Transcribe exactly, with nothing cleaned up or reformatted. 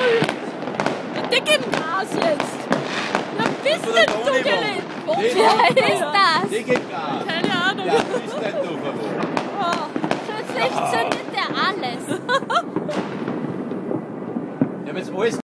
Der gibt Gas jetzt. Na, bist du, du Gelin? Wer ist das? Der gibt Gas.